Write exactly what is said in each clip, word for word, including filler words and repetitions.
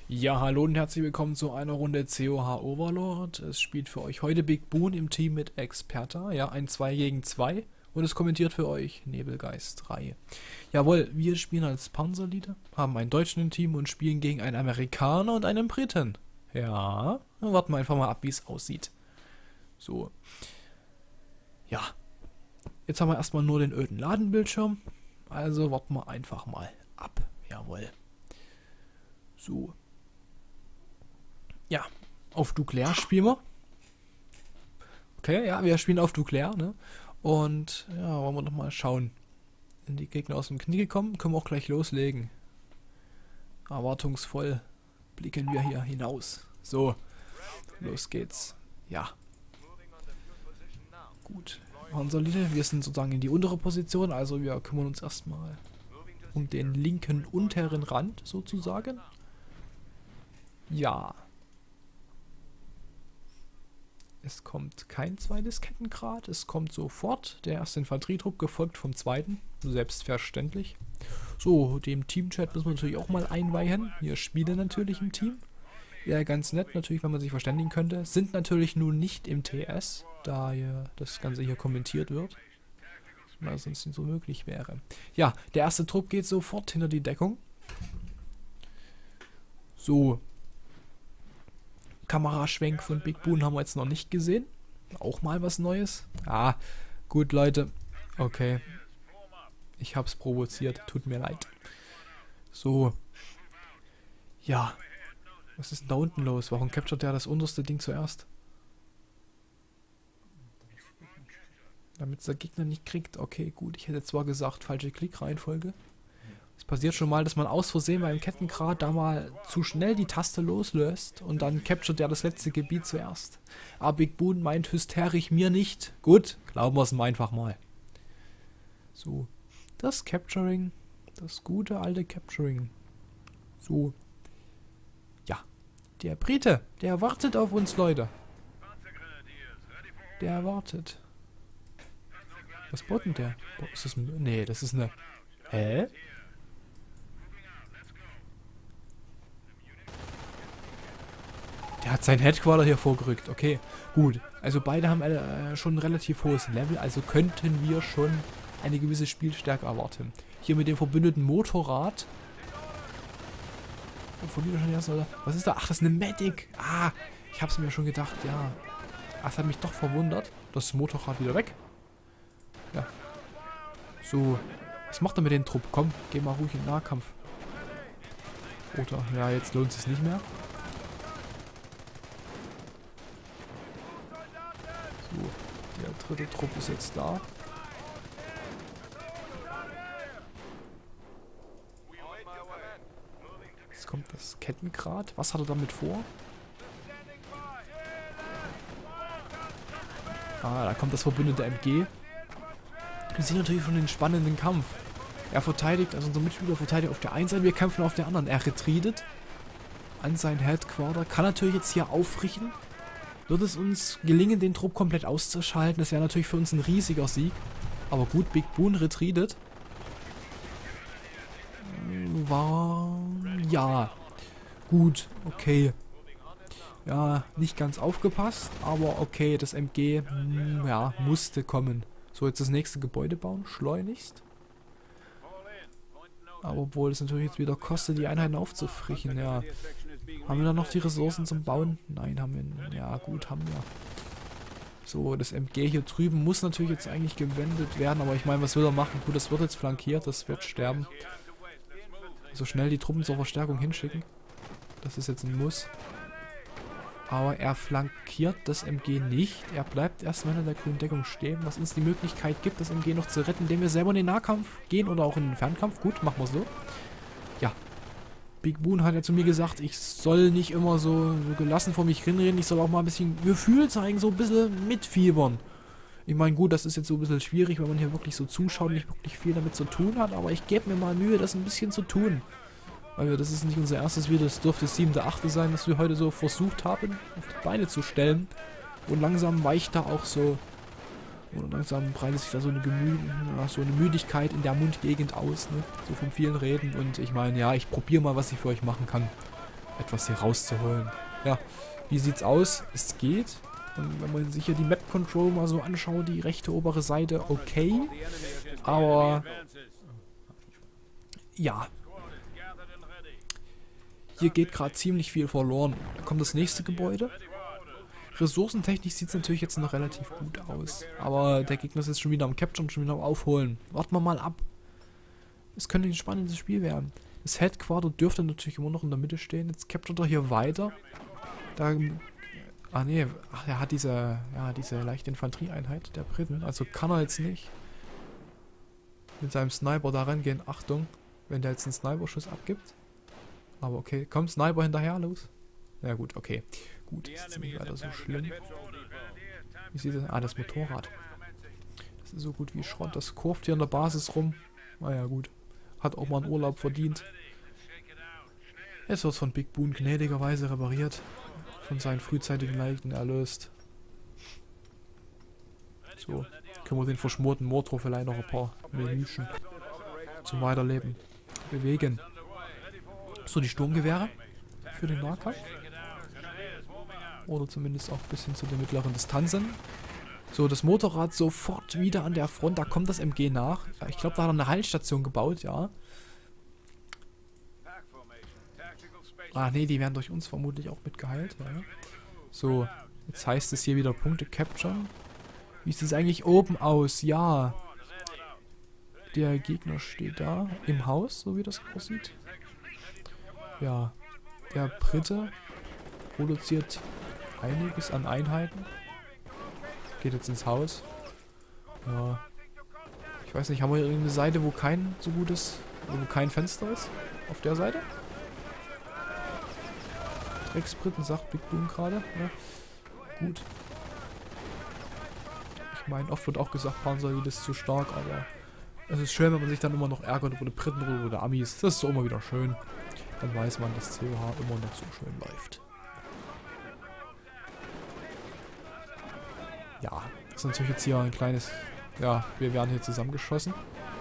Ja, hallo und herzlich willkommen zu einer Runde C O H Overlord. Es spielt für euch heute Big Boon im Team mit Experta. Ja, ein zwei gegen zwei. Und es kommentiert für euch Nebelgeist drei. Jawohl, wir spielen als Panzerleader, haben einen Deutschen im Team und spielen gegen einen Amerikaner und einen Briten. Ja, dann warten wir einfach mal ab, wie es aussieht. So. Ja. Jetzt haben wir erstmal nur den öden Ladenbildschirm. Also warten wir einfach mal ab. Jawohl. So. Ja, auf Duclair spielen wir. Okay, ja, wir spielen auf Duclair, ne? Und ja, wollen wir noch mal schauen. Wenn die Gegner aus dem Knie kommen, können wir auch gleich loslegen. Erwartungsvoll blicken wir hier hinaus. So, los geht's. Ja. Gut. Panzerlinie, wir sind sozusagen in die untere Position, also wir kümmern uns erstmal um den linken unteren Rand sozusagen. Ja. Es kommt kein zweites Kettengrad, es kommt sofort der erste Infanterietrupp, gefolgt vom zweiten, selbstverständlich. So, dem Teamchat müssen wir natürlich auch mal einweihen. Wir spielen natürlich im Team. Ja, ganz nett natürlich, wenn man sich verständigen könnte. Sind natürlich nun nicht im T S, da hier das Ganze hier kommentiert wird. Weil sonst nicht so möglich wäre. Ja, der erste Trupp geht sofort hinter die Deckung. So. Kameraschwenk von Big Boon haben wir jetzt noch nicht gesehen. Auch mal was Neues. Ah, gut, Leute. Okay. Ich hab's provoziert. Tut mir leid. So. Ja. Was ist denn da unten los? Warum capturet der das unterste Ding zuerst? Damit es der Gegner nicht kriegt. Okay, gut. Ich hätte zwar gesagt, falsche Klickreihenfolge. Es passiert schon mal, dass man aus Versehen beim Kettengrad da mal zu schnell die Taste loslöst und dann capturet der das letzte Gebiet zuerst. Aber Big Boon meint hysterisch mir nicht. Gut, glauben wir es ihm einfach mal. So, das Capturing, das gute alte Capturing. So, ja, der Brite, der wartet auf uns, Leute. Der wartet. Was baut denn der? Ist das ein... Nee, das ist eine... Hä? Der hat sein Headquarter hier vorgerückt. Okay, gut. Also beide haben äh, schon ein relativ hohes Level. Also könnten wir schon eine gewisse Spielstärke erwarten. Hier mit dem verbündeten Motorrad. Was ist da? Ach, das ist eine Medic. Ah, ich hab's mir schon gedacht, ja. Das hat mich doch verwundert. Das Motorrad wieder weg. Ja. So. Was macht er mit dem Trupp? Komm, geh mal ruhig in Nahkampf. Oder, ja, jetzt lohnt es sich nicht mehr. So, der dritte Trupp ist jetzt da. Jetzt kommt das Kettengrad. Was hat er damit vor? Ah, da kommt das verbündete M G. Wir sehen natürlich schon den spannenden Kampf. Er verteidigt, also unser Mitspieler verteidigt auf der einen Seite, wir kämpfen auf der anderen. Er retreatet an sein Headquarter. Kann natürlich jetzt hier aufrichten. Wird es uns gelingen, den Trupp komplett auszuschalten? Das wäre natürlich für uns ein riesiger Sieg. Aber gut, Big Boon retreatet. War... Ja. Gut, okay. Ja, nicht ganz aufgepasst, aber okay, das M G, mh, ja, musste kommen. So, jetzt das nächste Gebäude bauen, schleunigst. Aber obwohl es natürlich jetzt wieder kostet, die Einheiten aufzufrischen, ja. Haben wir da noch die Ressourcen zum Bauen? Nein, haben wir. Ja, gut, haben wir. So, das M G hier drüben muss natürlich jetzt eigentlich gewendet werden, aber ich meine, was will er machen? Gut, das wird jetzt flankiert, das wird sterben. So schnell die Truppen zur Verstärkung hinschicken. Das ist jetzt ein Muss. Aber er flankiert das M G nicht. Er bleibt erstmal in der grünen Deckung stehen, was uns die Möglichkeit gibt, das M G noch zu retten, indem wir selber in den Nahkampf gehen oder auch in den Fernkampf. Gut, machen wir so. Ja. Big Boon hat ja zu mir gesagt, ich soll nicht immer so, so gelassen vor mich hinreden, ich soll auch mal ein bisschen Gefühl zeigen, so ein bisschen mitfiebern. Ich meine, gut, das ist jetzt so ein bisschen schwierig, wenn man hier wirklich so zuschaut und nicht wirklich viel damit zu tun hat, aber ich gebe mir mal Mühe, das ein bisschen zu tun. Weil wir, das ist nicht unser erstes Video, das dürfte das siebte, achte sein, das wir heute so versucht haben, auf die Beine zu stellen. Und langsam weicht da auch so, oder langsam breitet sich da so eine, Gemü ja, so eine Müdigkeit in der Mundgegend aus, ne? So vom vielen Reden. Und ich meine, ja, ich probiere mal, was ich für euch machen kann. etwas hier rauszuholen. Ja, wie sieht's aus? Es geht. Und wenn man sich hier die Map Control mal so anschaut, die rechte obere Seite, okay. Aber ja, hier geht gerade ziemlich viel verloren. Da kommt das nächste Gebäude. Ressourcentechnisch sieht es natürlich jetzt noch relativ gut aus. Aber der Gegner ist jetzt schon wieder am Capture und schon wieder am Aufholen. Warten wir mal ab. Es könnte ein spannendes Spiel werden. Das Headquarter dürfte natürlich immer noch in der Mitte stehen. Jetzt capturet er hier weiter. Da... Ah ne, ach, er hat diese, ja, diese leichte Infanterieeinheit der Briten. Also kann er jetzt nicht mit seinem Sniper da rangehen. Achtung, wenn der jetzt einen Sniper-Schuss abgibt. Aber okay, komm, Sniper hinterher, los. Ja gut, okay. Gut, ist jetzt nicht weiter so schlimm. Wie sieht das? Ah, das Motorrad. Das ist so gut wie Schrott. Das kurft hier in der Basis rum. Naja, gut. Hat auch mal einen Urlaub verdient. Es wird von Big Boon gnädigerweise repariert. Von seinen frühzeitigen Leiden erlöst. So, können wir den verschmorten Motor vielleicht noch ein paar Minuten zum Weiterleben bewegen. So, die Sturmgewehre für den Nahkampf. Oder zumindest auch bis hin zu den mittleren Distanzen. So, das Motorrad sofort wieder an der Front. Da kommt das M G nach. Ich glaube, da hat er eine Heilstation gebaut, ja. Ah, nee, die werden durch uns vermutlich auch mitgeheilt. Ja. So, jetzt heißt es hier wieder Punkte capturen. Wie sieht es eigentlich oben aus? Ja. Der Gegner steht da im Haus, so wie das aussieht. Ja, der Brite produziert einiges an Einheiten. Geht jetzt ins Haus. Ja. Ich weiß nicht, haben wir hier irgendeine Seite, wo kein so gutes, wo kein Fenster ist? Auf der Seite? Drecksbriten, sagt Big Boom gerade. Ja. Gut. Ich meine, oft wird auch gesagt, Panzer ist zu stark, aber es ist schön, wenn man sich dann immer noch ärgert über die Briten oder über die Amis. Das ist so immer wieder schön. Dann weiß man, dass C O H immer noch so schön läuft. Ja, das ist natürlich jetzt hier ein kleines... Ja, wir werden hier zusammengeschossen.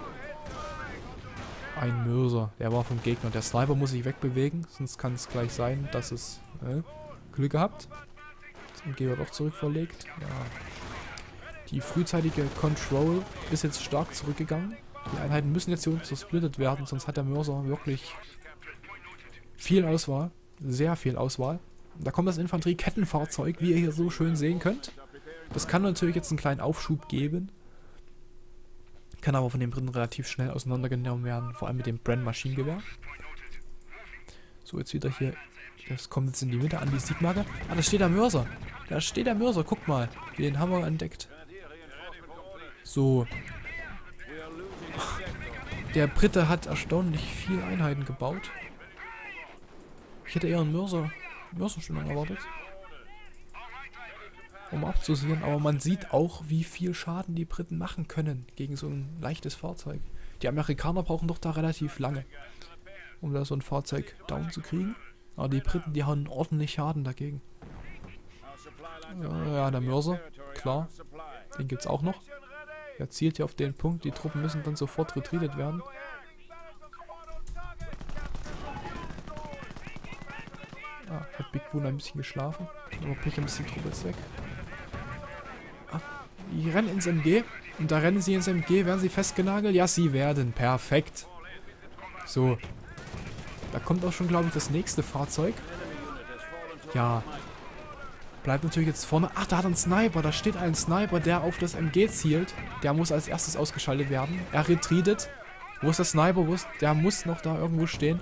Ein Mörser, der war vom Gegner. Der Sniper muss sich wegbewegen, sonst kann es gleich sein, dass es... Äh, Glück gehabt. Das M G wird auch zurückverlegt. Ja. Die frühzeitige Control ist jetzt stark zurückgegangen. Die Einheiten müssen jetzt hier unten zersplittet werden, sonst hat der Mörser wirklich viel Auswahl. Sehr viel Auswahl. Da kommt das Infanterie-Kettenfahrzeug, wie ihr hier so schön sehen könnt. Das kann natürlich jetzt einen kleinen Aufschub geben. Kann aber von den Briten relativ schnell auseinandergenommen werden, vor allem mit dem Bren-Maschinengewehr. So, jetzt wieder hier. Das kommt jetzt in die Mitte an die Siegmarke. Ah, da steht der Mörser. Da steht der Mörser, guck mal. Den haben wir entdeckt. So. Der Brite hat erstaunlich viele Einheiten gebaut. Ich hätte eher einen Mörser, Mörserstellung erwartet. Um abzusehen, aber man sieht auch, wie viel Schaden die Briten machen können gegen so ein leichtes Fahrzeug. Die Amerikaner brauchen doch da relativ lange, um da so ein Fahrzeug down zu kriegen. Aber die Briten, die haben ordentlich Schaden dagegen. Ja, ja, der Mörser, klar. Den gibt's auch noch. Er zielt hier auf den Punkt, die Truppen müssen dann sofort retreated werden. Ah, hat Big Boon ein bisschen geschlafen. Aber Pech, ein bisschen Truppe ist weg. Ah, die rennen ins M G. Und da rennen sie ins M G. Werden sie festgenagelt? Ja, sie werden. Perfekt. So. Da kommt auch schon, glaube ich, das nächste Fahrzeug. Ja. Bleibt natürlich jetzt vorne. Ach, da hat er einen Sniper. Da steht ein Sniper, der auf das M G zielt. Der muss als erstes ausgeschaltet werden. Er retreatet. Wo ist der Sniper? Wo ist, der muss noch da irgendwo stehen.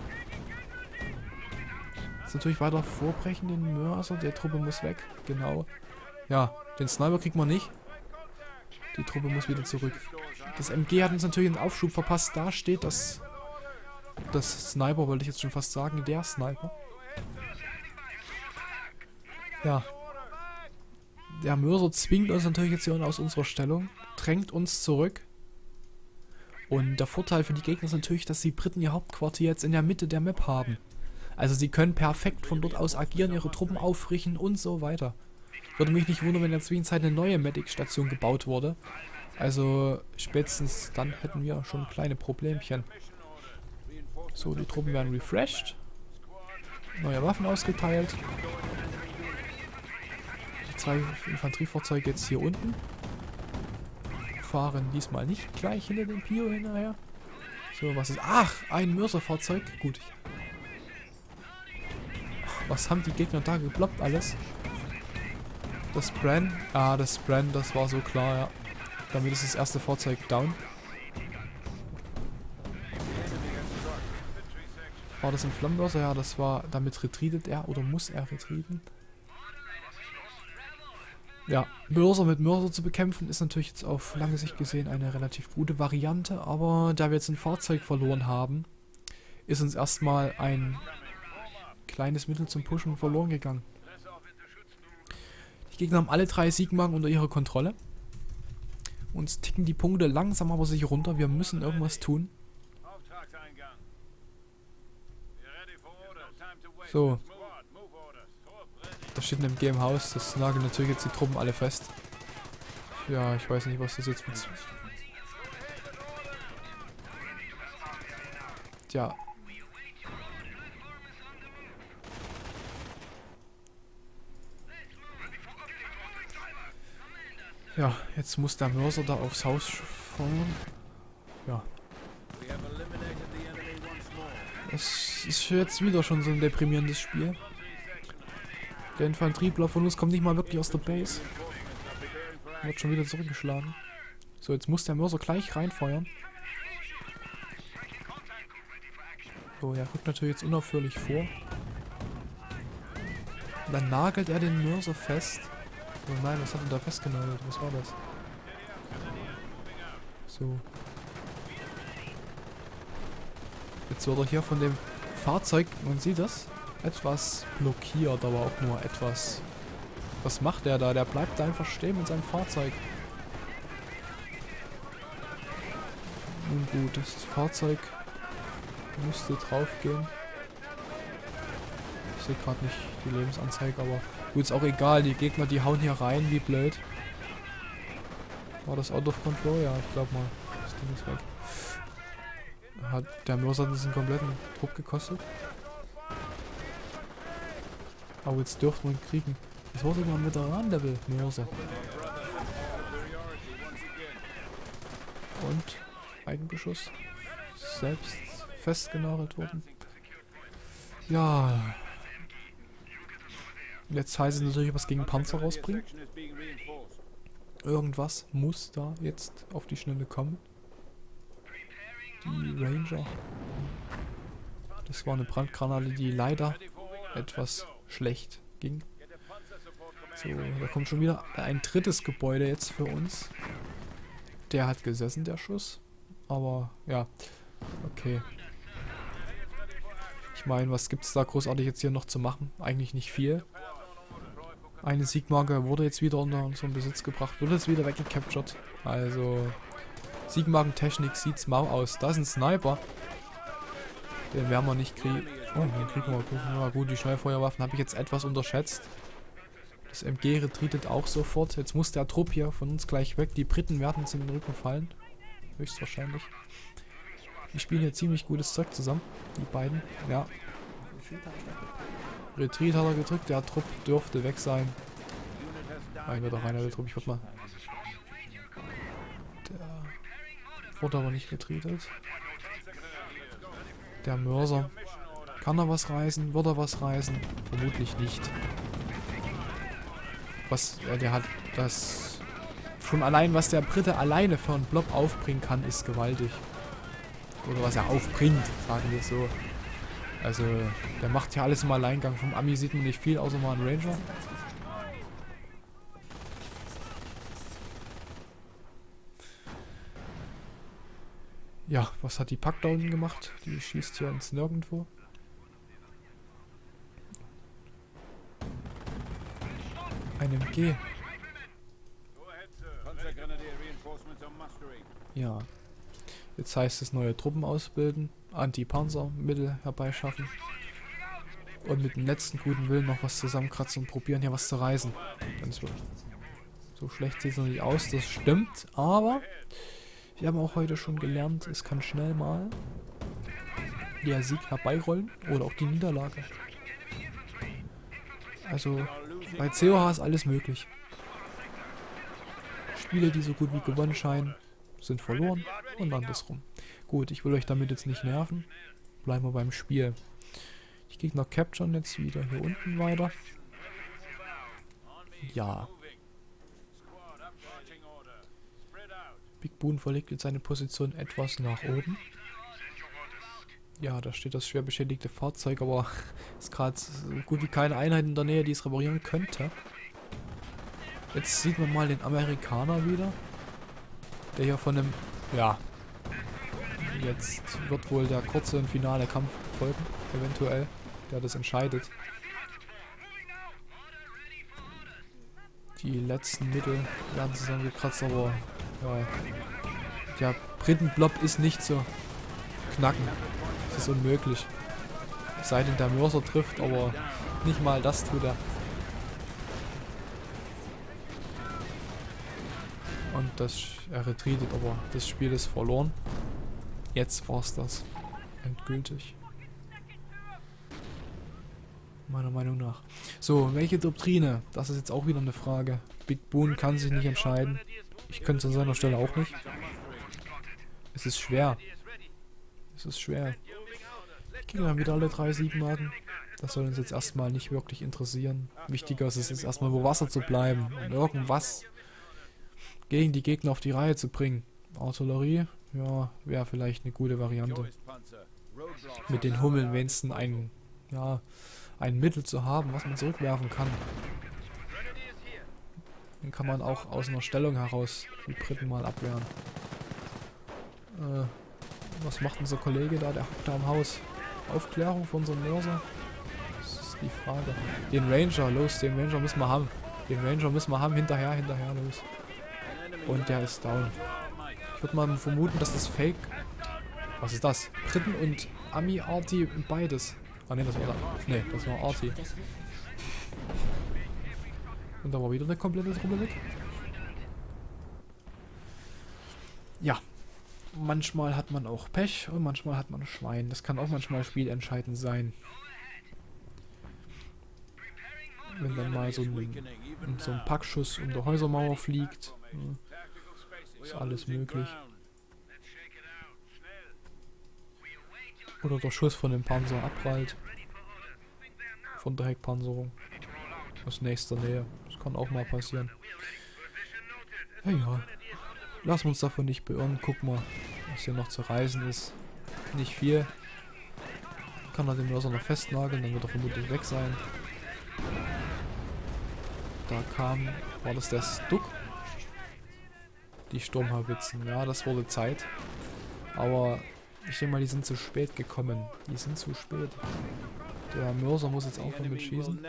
Jetzt natürlich weiter vorbrechen, den Mörser. Der Truppe muss weg. Genau. Ja, den Sniper kriegt man nicht. Die Truppe muss wieder zurück. Das M G hat uns natürlich einen Aufschub verpasst. Da steht das... Das Sniper, wollte ich jetzt schon fast sagen. Der Sniper. Ja. Der Mörser zwingt uns natürlich jetzt hier aus unserer Stellung. Drängt uns zurück. Und der Vorteil für die Gegner ist natürlich, dass die Briten ihr Hauptquartier jetzt in der Mitte der Map haben. Also sie können perfekt von dort aus agieren, ihre Truppen aufrichten und so weiter. Würde mich nicht wundern, wenn in der Zwischenzeit eine neue Medic-Station gebaut wurde. Also spätestens dann hätten wir schon kleine Problemchen. So, die Truppen werden refreshed. neue Waffen ausgeteilt. Die zwei Infanteriefahrzeuge jetzt hier unten. Fahren diesmal nicht gleich hinter dem Pio hinterher. So, was ist... Ach, ein Mörserfahrzeug. Gut. Ach, was haben die Gegner da gebloppt alles? Das Bran. Ah, das Bran, das war so klar, ja. Damit ist das erste Fahrzeug down. War das ein Flammenmörser? Ja, das war... Damit retreatet er oder muss er retreaten? Ja, Mörser mit Mörser zu bekämpfen ist natürlich jetzt auf lange Sicht gesehen eine relativ gute Variante, aber da wir jetzt ein Fahrzeug verloren haben, ist uns erstmal ein kleines Mittel zum Pushen verloren gegangen. Die Gegner haben alle drei Siegmarken unter ihrer Kontrolle. Uns ticken die Punkte langsam aber sicher runter, wir müssen irgendwas tun. So. Da steht ein M G im Haus, das nageln natürlich jetzt die Truppen alle fest. Ja, ich weiß nicht, was das jetzt mit... Tja. Ja, jetzt muss der Mörser da aufs Haus fahren. Ja. Das ist jetzt wieder schon so ein deprimierendes Spiel. Der Infanterieblock von uns kommt nicht mal wirklich aus der Base. Wird schon wieder zurückgeschlagen. So, jetzt muss der Mörser gleich reinfeuern. So, er rückt natürlich jetzt unaufhörlich vor. Und dann nagelt er den Mörser fest. Oh nein, was hat er da festgenagelt? Was war das? So. Jetzt wird er hier von dem Fahrzeug, man sieht das, etwas blockiert, aber auch nur etwas. Was macht der da? Der bleibt da einfach stehen mit seinem Fahrzeug. Nun gut, das Fahrzeug müsste drauf gehen. Ich sehe gerade nicht die Lebensanzeige, aber gut, ist auch egal. Die Gegner, die hauen hier rein, wie blöd. War das out of control? Ja, ich glaube mal. Das Ding ist weg. Hat der Mörser hat uns einen kompletten Druck gekostet. Aber jetzt dürften wir ihn kriegen. Das war sogar ein Veteran-Level, Mörser. Und Eigenbeschuss. Selbst festgenagelt worden. Ja. Jetzt heißt es natürlich, was gegen Panzer rausbringen. Irgendwas muss da jetzt auf die Schnelle kommen. Die Ranger. Das war eine Brandgranate, die leider etwas schlecht ging. So, da kommt schon wieder ein drittes Gebäude jetzt für uns. Der hat gesessen, der Schuss. Aber, ja. Okay. Ich meine, was gibt es da großartig jetzt hier noch zu machen? Eigentlich nicht viel. Eine Siegmarke wurde jetzt wieder unter unseren Besitz gebracht. Wurde jetzt wieder weggecaptured. Also, Siegmarkentechnik sieht's mau aus. Da ist ein Sniper. Den werden wir nicht kriegen. Oh, den kriegen wir. Ja, gut, die Schnellfeuerwaffen habe ich jetzt etwas unterschätzt. Das M G retreatet auch sofort. Jetzt muss der Trupp hier von uns gleich weg. Die Briten werden uns in den Rücken fallen. Höchstwahrscheinlich. Die spielen hier ziemlich gutes Zeug zusammen. Die beiden. Ja. Retreat hat er gedrückt. Der Trupp dürfte weg sein. Ein wird auch einer der Trupp. Ich würde mal. Der wurde aber nicht retreatet. Der Mörser. Kann er was reißen? Wird er was reißen? Vermutlich nicht. Was äh, der hat, das schon allein, was der Brite alleine für einen Blob aufbringen kann, ist gewaltig. Oder was er aufbringt, sagen wir so. Also, der macht ja alles im Alleingang. Vom Ami sieht man nicht viel, außer mal einen Ranger. Ja, was hat die Pack da unten gemacht? Die schießt hier ins Nirgendwo. Ein M G. Ja. Jetzt heißt es neue Truppen ausbilden, Anti-Panzer-Mittel herbeischaffen und mit dem letzten guten Willen noch was zusammenkratzen und probieren hier was zu reißen. So schlecht sieht es noch nicht aus, das stimmt, aber wir haben auch heute schon gelernt, es kann schnell mal der Sieg herbeirollen oder auch die Niederlage. Also bei C O H ist alles möglich. Spiele, die so gut wie gewonnen scheinen, sind verloren und andersrum. Gut, ich will euch damit jetzt nicht nerven. Bleiben wir beim Spiel. Die Gegner capturen jetzt wieder hier unten weiter. Ja. Big Boon verlegt jetzt seine Position etwas nach oben. Ja, da steht das schwer beschädigte Fahrzeug, aber ist gerade so gut wie keine Einheit in der Nähe, die es reparieren könnte. Jetzt sieht man mal den Amerikaner wieder. Der hier von einem... Ja. Jetzt wird wohl der kurze und finale Kampf folgen, eventuell, der das entscheidet. Die letzten Mittel werden zusammengekratzt, aber ja, der Britenblob ist nicht zu knacken. Das ist unmöglich. Es sei denn, der Mörser trifft, aber nicht mal das tut er. Und das, er retreatet, aber das Spiel ist verloren. Jetzt war's das. Endgültig. Meiner Meinung nach. So, welche Doktrine? Das ist jetzt auch wieder eine Frage. Big Boon kann sich nicht entscheiden. Ich könnte es an seiner Stelle auch nicht. Es ist schwer. Es ist schwer. Die Gegner haben wieder alle drei Siegmarken. Das soll uns jetzt erstmal nicht wirklich interessieren. Wichtiger ist es jetzt erstmal über Wasser zu bleiben und irgendwas gegen die Gegner auf die Reihe zu bringen. Artillerie, ja, wäre vielleicht eine gute Variante. Mit den Hummeln wenigstens ein, ja, ein Mittel zu haben, was man zurückwerfen kann. Den kann man auch aus einer Stellung heraus die Briten mal abwehren. Äh, was macht unser Kollege da? Der hockt da am Haus. Aufklärung von unserem Mörser? Das ist die Frage. Den Ranger, los, den Ranger müssen wir haben. Den Ranger müssen wir haben, hinterher, hinterher, los. Und der ist down. Ich würde mal vermuten, dass das Fake... Was ist das? Briten und Ami, Arty, beides. Ah ne, das war... Ne, das war Arty. Und da war wieder eine komplette Truppe weg. Ja. Manchmal hat man auch Pech und manchmal hat man Schwein. Das kann auch manchmal spielentscheidend sein. Wenn dann mal so ein, so ein Packschuss um die Häusermauer fliegt. Ist alles möglich. Oder der Schuss von dem Panzer abprallt. Von der Heckpanzerung. Aus nächster Nähe. Das kann auch mal passieren. Ja, ja. Lassen wir uns davon nicht beirren. Guck mal, was hier noch zu reisen ist. Nicht viel. Kann er den Mörser noch festnageln, dann wird er vermutlich weg sein. Da kam... War das der Stuck? Die Sturmhaubitzen. Ja, das wurde Zeit. Aber ich denke mal, die sind zu spät gekommen. Die sind zu spät. Der Mörser muss jetzt aufhören mit Schießen.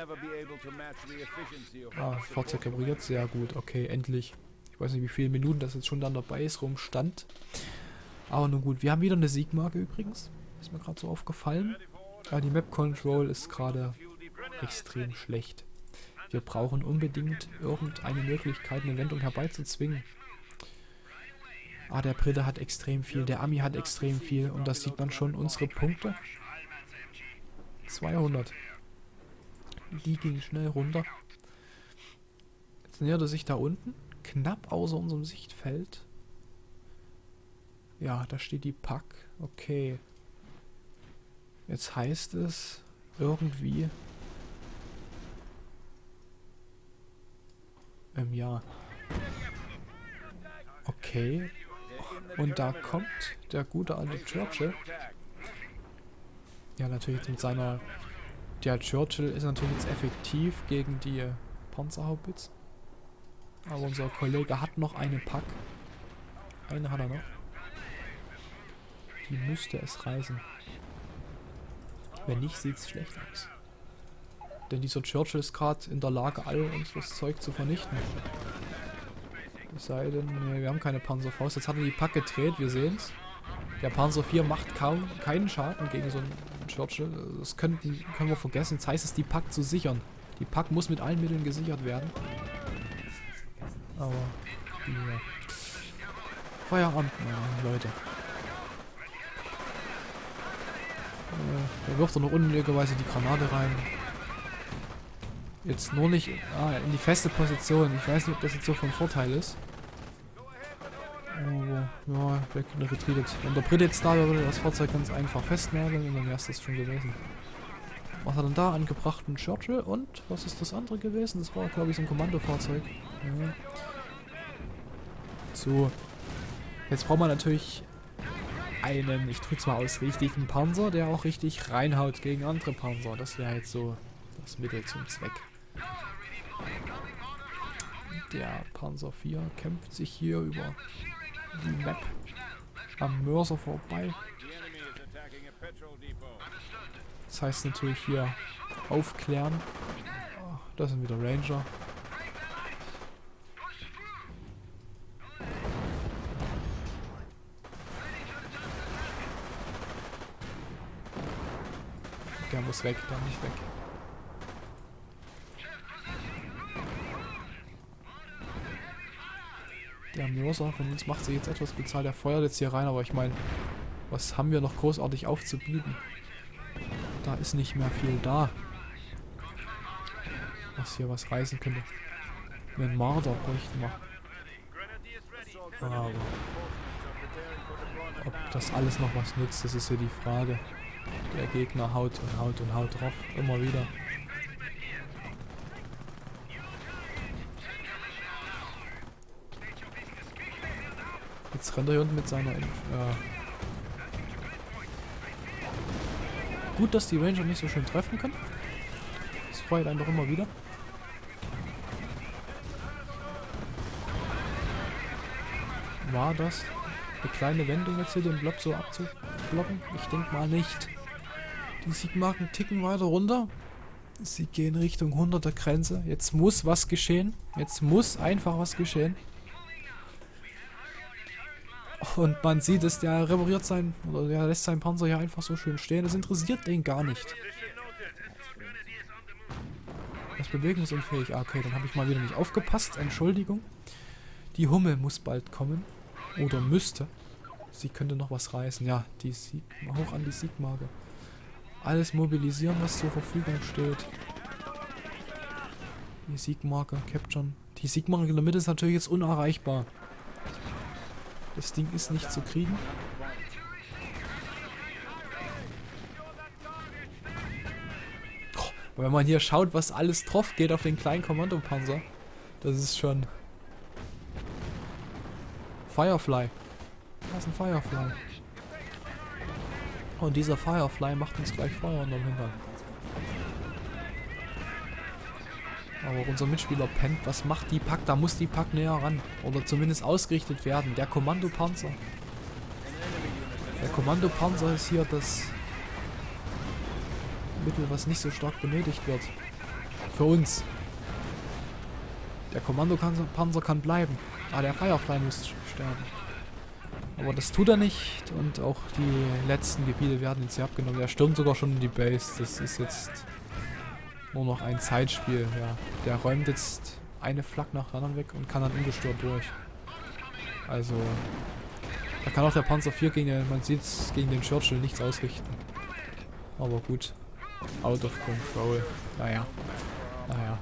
Ah, Fahrzeug repariert. Sehr gut. Okay, endlich. Ich weiß nicht, wie viele Minuten das jetzt schon dann dabei ist, rumstand. Aber nun gut. Wir haben wieder eine Siegmarke übrigens. Ist mir gerade so aufgefallen. Aber die Map Control ist gerade extrem schlecht. Wir brauchen unbedingt irgendeine Möglichkeit, eine Wendung herbeizuzwingen. Ah, der Brite hat extrem viel, der Ami hat extrem viel. Und das sieht man schon, unsere Punkte. zweihundert. Die gingen schnell runter. Jetzt nähert er sich da unten. Knapp außer unserem Sichtfeld. Ja, da steht die Pack. Okay. Jetzt heißt es irgendwie... Ähm, ja. Okay. Und da kommt der gute alte Churchill. Ja, natürlich mit seiner... Der Churchill ist natürlich jetzt effektiv gegen die Panzerhaubitze. Aber unser Kollege hat noch eine Pack. Eine hat er noch. Die müsste es reißen. Wenn nicht, sieht es schlecht aus. Denn dieser Churchill ist gerade in der Lage, all unseres Zeug zu vernichten. Es sei denn, nee, wir haben keine Panzerfaust. Jetzt hat er die Pack gedreht, wir sehen es. Der Panzer vier macht kaum keinen Schaden gegen so einen Churchill. Das könnten, können wir vergessen. Jetzt heißt es, die Pack zu sichern. Die Pack muss mit allen Mitteln gesichert werden. Aber, ja. Feierabend, meine Leute. Äh, da wirft er noch unnötigerweise die Granate rein. Jetzt nur nicht ah, in die feste Position. Ich weiß nicht, ob das jetzt so von Vorteil ist. Aber, ja, weg retreated. Wenn der Brit jetzt da wäre, würde das Fahrzeug ganz einfach festnageln und dann wäre es das schon gewesen. Was hat er denn da angebracht? Ein Churchill und was ist das andere gewesen? Das war, glaube ich, so ein Kommandofahrzeug. Ja. So. Jetzt braucht man natürlich einen, ich drück's mal aus, richtigen Panzer, der auch richtig reinhaut gegen andere Panzer. Das wäre jetzt so das Mittel zum Zweck. Der Panzer vier kämpft sich hier über die Map am Mörser vorbei. Das heißt natürlich hier aufklären. Oh, das sind wieder Ranger. Der muss weg, der muss weg. Der Mörser von uns macht sich jetzt etwas bezahlt. Der feuert jetzt hier rein, aber ich meine, was haben wir noch großartig aufzubieten? Da ist nicht mehr viel da. Was hier was reißen könnte. Einen Marder bräuchten wir. Aber ob das alles noch was nützt, das ist hier die Frage. Der Gegner haut und haut und haut drauf. Immer wieder. Jetzt rennt er hier unten mit seiner... Inf äh Gut, dass die Ranger nicht so schön treffen können. Das freut einen doch immer wieder. War das eine kleine Wendung jetzt hier, den Block so abzublocken? Ich denke mal nicht. Die Siegmarken ticken weiter runter. Sie gehen Richtung hunderter Grenze. Jetzt muss was geschehen. Jetzt muss einfach was geschehen. Und man sieht es, der repariert sein, oder der lässt seinen Panzer hier einfach so schön stehen. Das interessiert den gar nicht. Das ist bewegungsunfähig. Ah, okay, dann habe ich mal wieder nicht aufgepasst. Entschuldigung. Die Hummel muss bald kommen. Oder müsste. Sie könnte noch was reißen. Ja, die Sieg hoch an die Siegmarke. Alles mobilisieren, was zur Verfügung steht. Die Siegmarke, Capturen. Die Siegmarke in der Mitte ist natürlich jetzt unerreichbar. Das Ding ist nicht zu kriegen. Oh, wenn man hier schaut, was alles drauf geht auf den kleinen Kommandopanzer, das ist schon... Firefly. Da ist ein Firefly. Und dieser Firefly macht uns gleich Feuer unterm Hintern. Aber unser Mitspieler pennt. Was macht die Pack? Da muss die Pack näher ran. Oder zumindest ausgerichtet werden. Der Kommandopanzer. Der Kommandopanzer ist hier das Mittel, was nicht so stark benötigt wird. Für uns. Der Kommandopanzer kann bleiben. Ah, der Firefly muss sterben. Aber das tut er nicht. Und auch die letzten Gebiete werden jetzt hier abgenommen. Der stürmt sogar schon in die Base. Das ist jetzt... nur noch ein Zeitspiel, ja. Der räumt jetzt eine Flak nach der anderen weg und kann dann ungestört durch. Also, da kann auch der Panzer vier gegen den, man sieht es, gegen den Churchill nichts ausrichten. Aber gut. Out of control. Naja. Naja.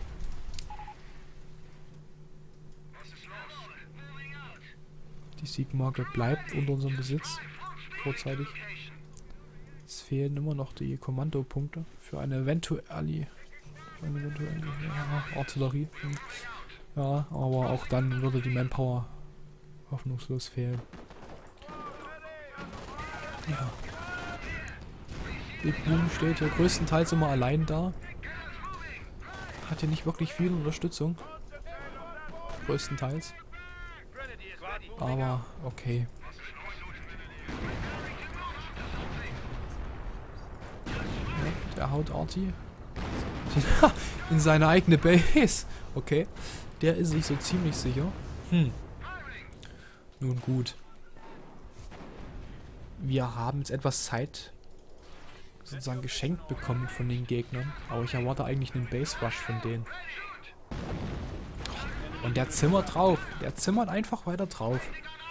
Die Siegmarke bleibt unter unserem Besitz. Vorzeitig. Es fehlen immer noch die Kommandopunkte für eine eventuelle, für eine eventuelle ja, Artillerie. Ja, aber auch dann würde die Manpower hoffnungslos fehlen. Ja. Big Boom steht hier größtenteils immer allein da. Hat hier nicht wirklich viel Unterstützung. Größtenteils. Aber okay. Der haut Arti in seine eigene Base. Okay. Der ist sich so ziemlich sicher. Hm. Nun gut. Wir haben jetzt etwas Zeit sozusagen geschenkt bekommen von den Gegnern. Aber ich erwarte eigentlich einen Base Rush von denen. Und der zimmert drauf. Der zimmert einfach weiter drauf.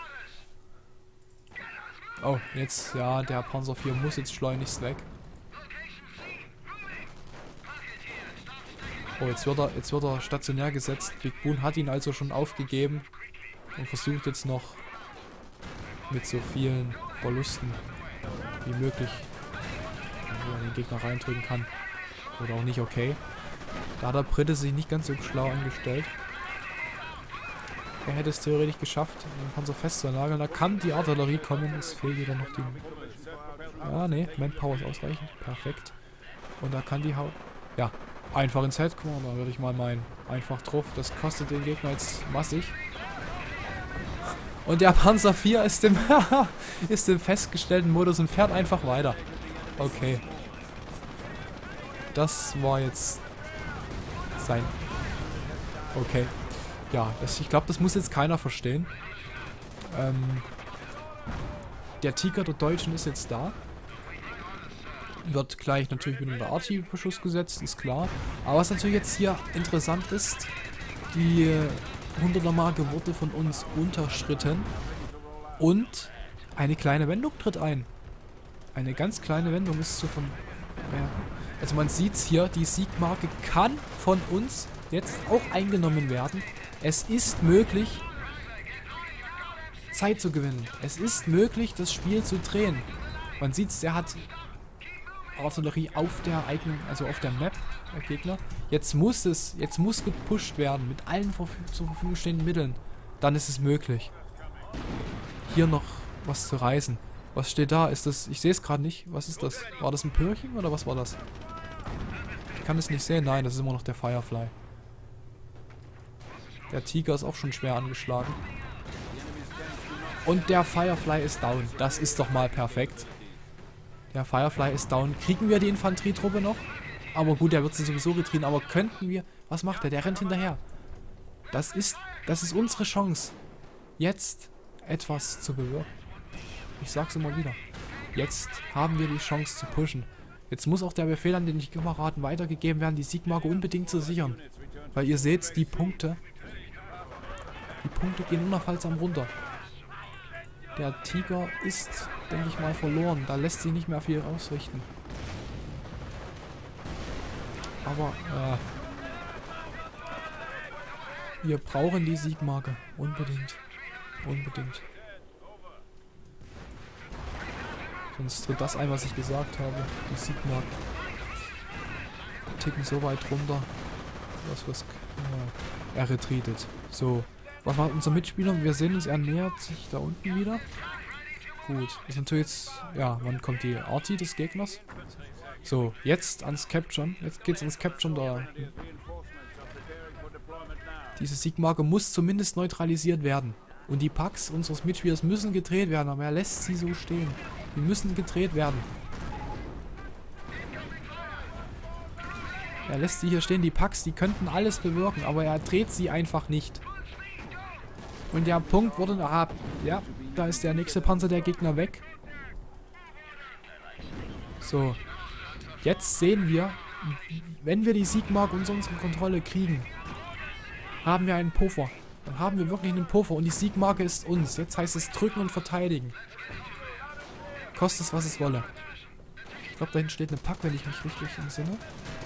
Oh, jetzt, ja, der Panzer vier muss jetzt schleunigst weg. Oh, jetzt wird er, jetzt wird er stationär gesetzt. Big Boon hat ihn also schon aufgegeben und versucht jetzt noch mit so vielen Verlusten wie möglich, wo er den Gegner reindrücken kann. Oder auch nicht, okay. Da hat der Brite sich nicht ganz so schlau angestellt. Er hätte es theoretisch geschafft, den Panzer festzunageln. Da kann die Artillerie kommen. Es fehlt wieder noch die... Ja, nee, Manpower ist ausreichend. Perfekt. Und da kann die Haut... Ja, einfach ins Headquarter, würde ich mal meinen. Einfach drauf. Das kostet den Gegner jetzt massig. Und der Panzer vier ist im, ist im festgestellten Modus und fährt einfach weiter. Okay. Das war jetzt sein... Okay. Ja, das, ich glaube, das muss jetzt keiner verstehen. Ähm, der Tiger der Deutschen ist jetzt da. Wird gleich natürlich mit einem Artillerie-Beschuss gesetzt, ist klar. Aber was natürlich jetzt hier interessant ist, die hunderter Marke wurde von uns unterschritten. Und eine kleine Wendung tritt ein. Eine ganz kleine Wendung ist so von... Ja, also man sieht es hier, die Siegmarke kann von uns jetzt auch eingenommen werden. Es ist möglich, Zeit zu gewinnen. Es ist möglich, das Spiel zu drehen. Man sieht es, der hat Artillerie auf der eigenen, also auf der Map, der Gegner. Jetzt muss es, jetzt muss gepusht werden mit allen zur Verfügung stehenden Mitteln. Dann ist es möglich, hier noch was zu reißen. Was steht da? Ist das, ich sehe es gerade nicht. Was ist das? War das ein Pörchen oder was war das? Ich kann es nicht sehen. Nein, das ist immer noch der Firefly. Der Tiger ist auch schon schwer angeschlagen. Und der Firefly ist down. Das ist doch mal perfekt. Der Firefly ist down. Kriegen wir die Infanterietruppe noch? Aber gut, der wird sie sowieso getrieben. Aber könnten wir... Was macht der? Der rennt hinterher. Das ist... Das ist unsere Chance. Jetzt etwas zu bewirken. Ich sag's immer wieder. Jetzt haben wir die Chance zu pushen. Jetzt muss auch der Befehl an den Kameraden weitergegeben werden, die Siegmarke unbedingt zu sichern. Weil ihr seht, die Punkte... Die Punkte gehen unaufhaltsam runter. Der Tiger ist, denke ich mal, verloren. Da lässt sich nicht mehr viel ausrichten. Aber, äh, wir brauchen die Siegmarke. Unbedingt. Unbedingt. Sonst tritt das ein, was ich gesagt habe. Die Siegmarke. Ticken so weit runter. Was, was, äh, er retreatet. So. Was macht unser Mitspieler? Wir sehen uns, er nähert sich da unten wieder. Gut. Das ist natürlich jetzt... Ja, wann kommt die Arti des Gegners? So, jetzt ans Capturen. Jetzt geht's ans Capturen da. Diese Siegmarke muss zumindest neutralisiert werden. Und die Packs unseres Mitspielers müssen gedreht werden, aber er lässt sie so stehen. Die müssen gedreht werden. Er lässt sie hier stehen. Die Packs, die könnten alles bewirken, aber er dreht sie einfach nicht. Und der Punkt wurde... Ah, ja, da ist der nächste Panzer der Gegner weg. So. Jetzt sehen wir, wenn wir die Siegmarke unter unsere Kontrolle kriegen, haben wir einen Puffer. Dann haben wir wirklich einen Puffer und die Siegmarke ist uns. Jetzt heißt es drücken und verteidigen. Kostet es, was es wolle. Ich glaube, da hinten steht eine Pack, wenn ich mich richtig entsinne.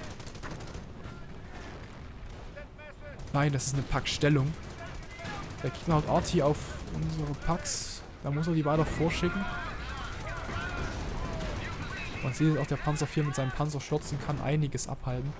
Nein, das ist eine Packstellung. Der Gegner hat Arti auf unsere Packs. Da muss er die weiter vorschicken. Man sieht auch, der Panzer vier mit seinen Panzerschürzen kann einiges abhalten.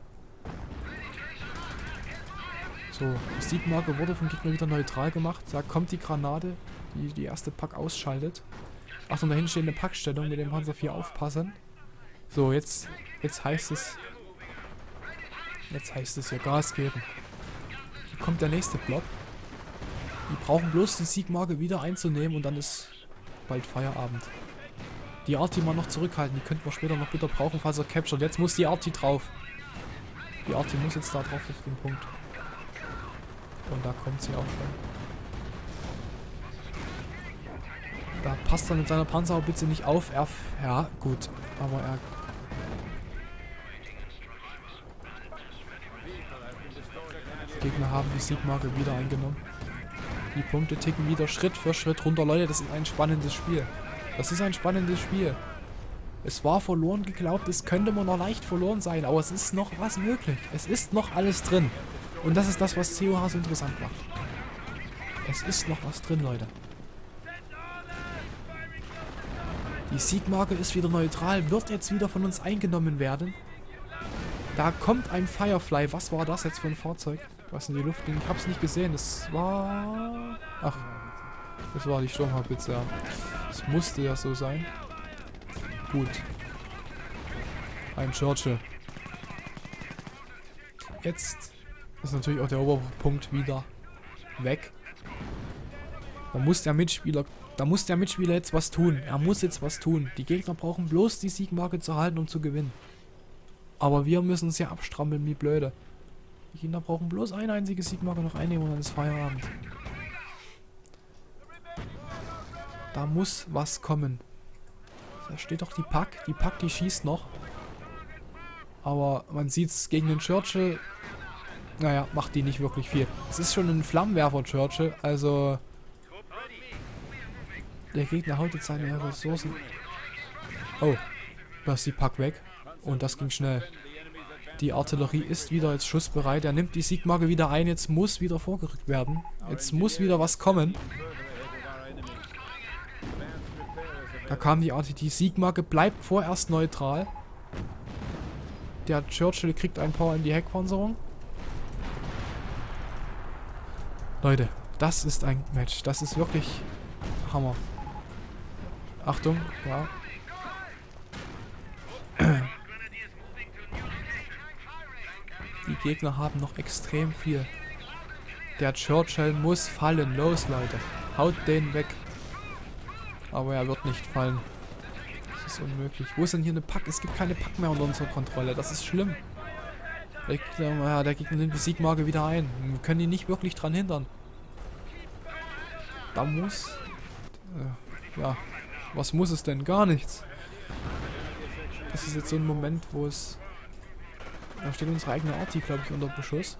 So, die Siegmarke wurde vom Gegner wieder neutral gemacht. Da kommt die Granate, die die erste Pack ausschaltet. Achtung, da hinten steht eine Packstellung mit dem Panzer vier aufpassen. So, jetzt, jetzt heißt es... Jetzt heißt es ja Gas geben. Hier kommt der nächste Block. Die brauchen bloß die Siegmarke wieder einzunehmen und dann ist bald Feierabend. Die Arti mal noch zurückhalten, die könnten wir später noch bitte brauchen, falls er captured. Jetzt muss die Arti drauf. Die Arti muss jetzt da drauf auf den Punkt. Und da kommt sie auch schon. Da passt er mit seiner Panzerhaubitze nicht auf. Er, ja, gut. Aber er... Die Gegner haben die Siegmarke wieder eingenommen. Die Punkte ticken wieder Schritt für Schritt runter. Leute, das ist ein spannendes Spiel. Das ist ein spannendes Spiel. Es war verloren geglaubt, es könnte man noch leicht verloren sein, aber es ist noch was möglich. Es ist noch alles drin. Und das ist das, was C O H so interessant macht. Es ist noch was drin, Leute. Die Siegmarke ist wieder neutral, wird jetzt wieder von uns eingenommen werden. Da kommt ein Firefly. Was war das jetzt für ein Fahrzeug? Was in die Luft ging? Ich hab's nicht gesehen. Das war... Ach, das war die Sturmhaubitze, ja. Das musste ja so sein. Gut. Ein Churchill. Jetzt ist natürlich auch der Oberpunkt wieder weg. Da muss der Mitspieler, da muss der Mitspieler jetzt was tun. Er muss jetzt was tun. Die Gegner brauchen bloß die Siegmarke zu halten, um zu gewinnen. Aber wir müssen uns ja abstrampeln wie blöde. Die Gegner brauchen bloß eine einzige Siegmarke noch einnehmen und dann ist Feierabend. Da muss was kommen. Da steht doch die Pack. Die Pack, die schießt noch. Aber man sieht es gegen den Churchill. Naja, macht die nicht wirklich viel. Es ist schon ein Flammenwerfer Churchill. Also... Der Gegner haut jetzt seine Ressourcen. Oh. Da ist die Pack weg. Und das ging schnell. Die Artillerie ist wieder jetzt schussbereit. Er nimmt die Siegmarke wieder ein. Jetzt muss wieder vorgerückt werden. Jetzt muss wieder was kommen. Da kam die Art, die Siegmarke bleibt vorerst neutral. Der Churchill kriegt ein paar in die Heckpanzerung. Leute, das ist ein Match. Das ist wirklich Hammer. Achtung, ja. Die Gegner haben noch extrem viel. Der Churchill muss fallen. Los, Leute. Haut den weg. Aber er wird nicht fallen. Das ist unmöglich. Wo ist denn hier eine Pack? Es gibt keine Pack mehr unter unserer Kontrolle. Das ist schlimm. Der Gegner, ja, der Gegner nimmt die Siegmarke wieder ein. Wir können ihn nicht wirklich dran hindern. Da muss... Äh, ja. Was muss es denn? Gar nichts. Das ist jetzt so ein Moment, wo es... Da steht unsere eigene Arti, glaube ich, unter Beschuss.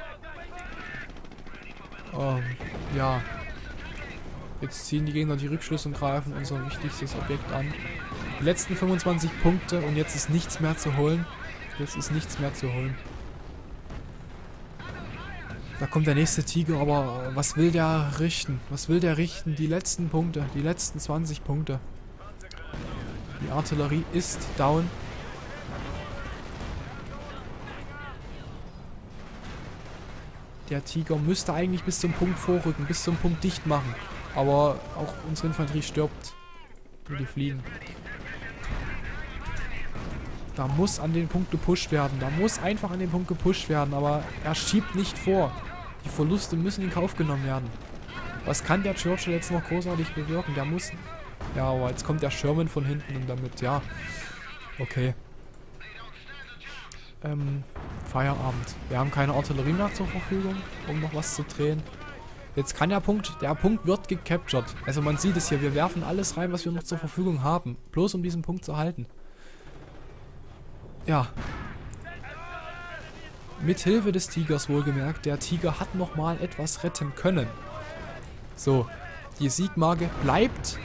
Ähm, ja. Jetzt ziehen die Gegner die Rückschlüsse und greifen unser wichtigstes Objekt an. Die letzten fünfundzwanzig Punkte und jetzt ist nichts mehr zu holen. Jetzt ist nichts mehr zu holen. Da kommt der nächste Tiger, aber was will der richten? Was will der richten? Die letzten Punkte, die letzten zwanzig Punkte. Die Artillerie ist down. Der Tiger müsste eigentlich bis zum Punkt vorrücken, bis zum Punkt dicht machen. Aber auch unsere Infanterie stirbt. Nur die fliegen. Da muss an den Punkt gepusht werden. Da muss einfach an den Punkt gepusht werden. Aber er schiebt nicht vor. Die Verluste müssen in Kauf genommen werden. Was kann der Churchill jetzt noch großartig bewirken? Der muss... Ja, aber jetzt kommt der Sherman von hinten und damit... Ja, okay. Ähm, Feierabend. Wir haben keine Artillerie mehr zur Verfügung, um noch was zu drehen. Jetzt kann der Punkt... Der Punkt wird gecaptured. Also man sieht es hier. Wir werfen alles rein, was wir noch zur Verfügung haben. Bloß um diesen Punkt zu halten. Ja. Mit Hilfe des Tigers wohlgemerkt. Der Tiger hat nochmal etwas retten können. So. Die Siegmarke bleibt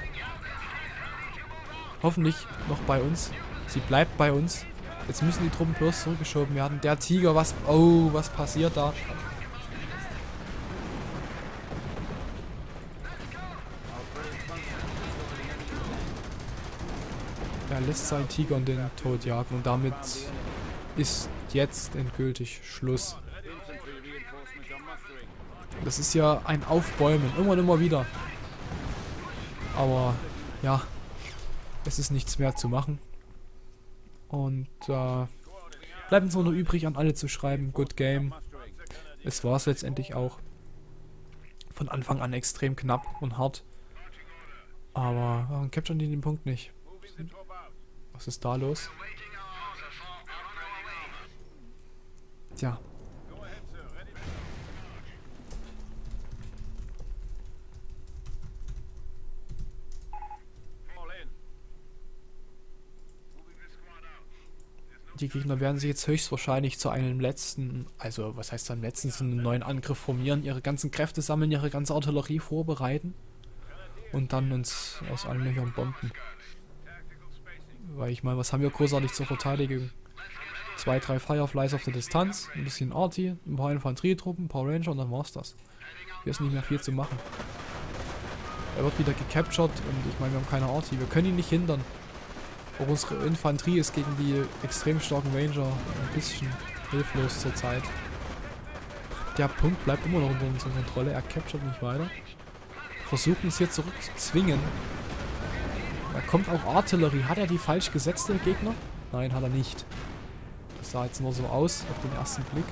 hoffentlich noch bei uns. Sie bleibt bei uns. Jetzt müssen die Truppen bloß zurückgeschoben werden. Der Tiger, was... Oh, was passiert da? Er lässt seinen Tiger in den Tod jagen und damit ist jetzt endgültig Schluss. Das ist ja ein Aufbäumen, immer und immer wieder. Aber ja, es ist nichts mehr zu machen. Und äh, bleibt uns nur noch übrig, an alle zu schreiben, good game. Es war es letztendlich auch. Von Anfang an extrem knapp und hart. Aber warum capturen die den Punkt nicht? Was ist da los? Tja. Die Gegner werden sich jetzt höchstwahrscheinlich zu einem letzten, also was heißt dann letzten, zu einem neuen Angriff formieren, ihre ganzen Kräfte sammeln, ihre ganze Artillerie vorbereiten und dann uns aus allen Löchern bomben. Weil ich meine, was haben wir großartig zur Verteidigung? Zwei, drei Fireflies auf der Distanz, ein bisschen Arty, ein paar Infanterietruppen, ein paar Ranger und dann war's das. Hier ist nicht mehr viel zu machen. Er wird wieder gecaptured und ich meine, wir haben keine Arty. Wir können ihn nicht hindern. Auch unsere Infanterie ist gegen die extrem starken Ranger ein bisschen hilflos zurzeit. Der Punkt bleibt immer noch unter unserer Kontrolle. Er captured nicht weiter. Versuchen es hier zurückzuzwingen. Da kommt auch Artillerie. Hat er die falsch gesetzt, der Gegner? Nein, hat er nicht. Das sah jetzt nur so aus, auf den ersten Blick.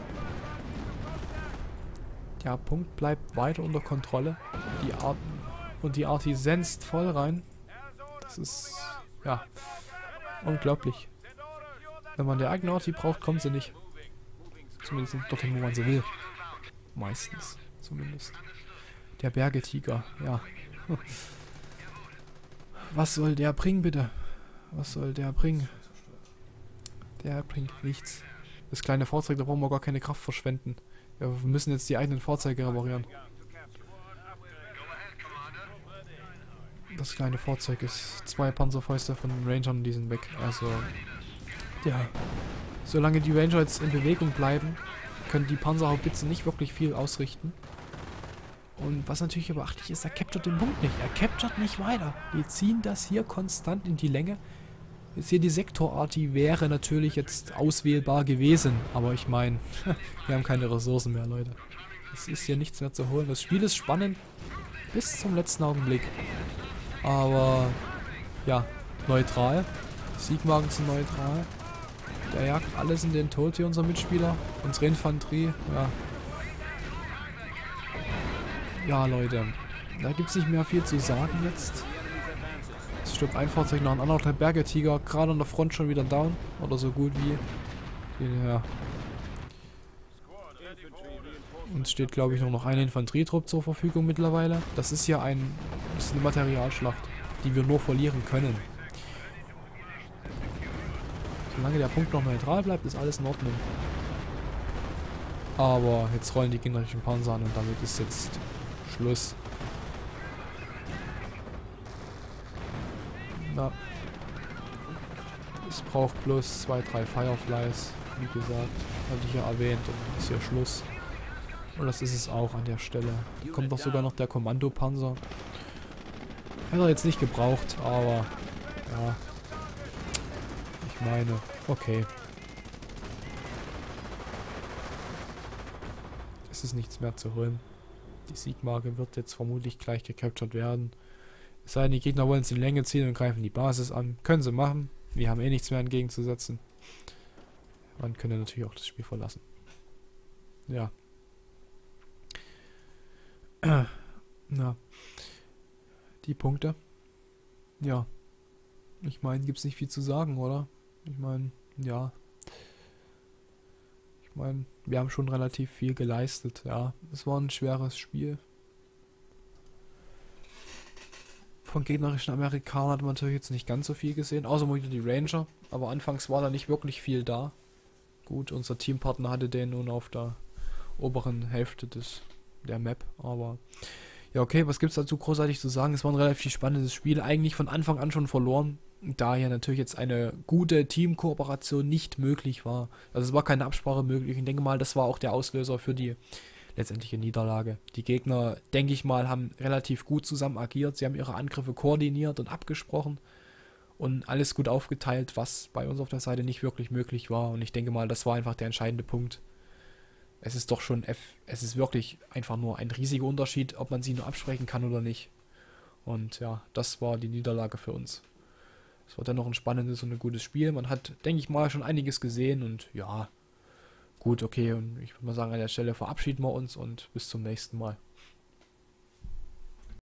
Der Punkt bleibt weiter unter Kontrolle. Die Art und die Arti senzt voll rein. Das ist, ja, unglaublich. Wenn man der eigene Arti braucht, kommt sie nicht. Zumindest nicht dorthin, wo man sie will. Meistens, zumindest. Der Bergetiger, ja. Was soll der bringen, bitte? Was soll der bringen? Der bringt nichts. Das kleine Fahrzeug, da brauchen wir gar keine Kraft verschwenden. Ja, wir müssen jetzt die eigenen Fahrzeuge reparieren. Das kleine Fahrzeug ist zwei Panzerfäuste von den Rangern, die sind weg. Also, ja. Solange die Ranger jetzt in Bewegung bleiben, können die Panzerhaubitzen nicht wirklich viel ausrichten. Und was natürlich beachtlich ist, er captured den Punkt nicht. Er captured nicht weiter. Wir ziehen das hier konstant in die Länge. Jetzt hier die Sektor-Arti wäre natürlich jetzt auswählbar gewesen. Aber ich meine, wir haben keine Ressourcen mehr, Leute. Es ist hier nichts mehr zu holen. Das Spiel ist spannend bis zum letzten Augenblick. Aber, ja, neutral. Siegmarken sind neutral. Der jagt alles in den Tod hier, unser Mitspieler. Unsere Infanterie, ja. Ja, Leute. Da gibt es nicht mehr viel zu sagen jetzt. Es stirbt ein Fahrzeug nach dem anderen. Der Bergetiger, gerade an der Front schon wieder down. Oder so gut wie. Ja. Uns steht, glaube ich, nur noch ein Infanterietrupp zur Verfügung mittlerweile. Das ist ja ein, das ist eine Materialschlacht, die wir nur verlieren können. Solange der Punkt noch neutral bleibt, ist alles in Ordnung. Aber jetzt rollen die gegnerischen Panzer an und damit ist jetzt Schluss. Na. Es braucht bloß zwei, drei Fireflies. Wie gesagt, hatte ich ja erwähnt und ist ja Schluss. Und das ist es auch an der Stelle. Da kommt doch sogar noch der Kommandopanzer. Hätte er jetzt nicht gebraucht, aber ja. Ich meine, okay. Es ist nichts mehr zu holen. Die Siegmarke wird jetzt vermutlich gleich gecaptured werden. Es sei denn, die Gegner wollen es in Länge ziehen und greifen die Basis an. Können sie machen. Wir haben eh nichts mehr entgegenzusetzen. Man könnte natürlich auch das Spiel verlassen. Ja. Na. Die Punkte. Ja. Ich meine, gibt es nicht viel zu sagen, oder? Ich meine, ja. Ich meine, wir haben schon relativ viel geleistet, ja. Es war ein schweres Spiel. Von gegnerischen Amerikanern hat man natürlich jetzt nicht ganz so viel gesehen, außer mal wieder die Ranger. Aber anfangs war da nicht wirklich viel da. Gut, unser Teampartner hatte den nun auf der oberen Hälfte des der Map, aber ja, okay, was gibt's dazu großartig zu sagen? Es war ein relativ spannendes Spiel, eigentlich von Anfang an schon verloren, da ja natürlich jetzt eine gute Teamkooperation nicht möglich war. Also es war keine Absprache möglich. Ich denke mal, das war auch der Auslöser für die letztendliche Niederlage. Die Gegner, denke ich mal, haben relativ gut zusammen agiert. Sie haben ihre Angriffe koordiniert und abgesprochen und alles gut aufgeteilt, was bei uns auf der Seite nicht wirklich möglich war. Und ich denke mal, das war einfach der entscheidende Punkt. Es ist doch schon, F es ist wirklich einfach nur ein riesiger Unterschied, ob man sie nur absprechen kann oder nicht. Und ja, das war die Niederlage für uns. Es war dennoch ein spannendes und ein gutes Spiel. Man hat, denke ich mal, schon einiges gesehen und ja, gut, okay. Und ich würde mal sagen, an der Stelle verabschieden wir uns und bis zum nächsten Mal.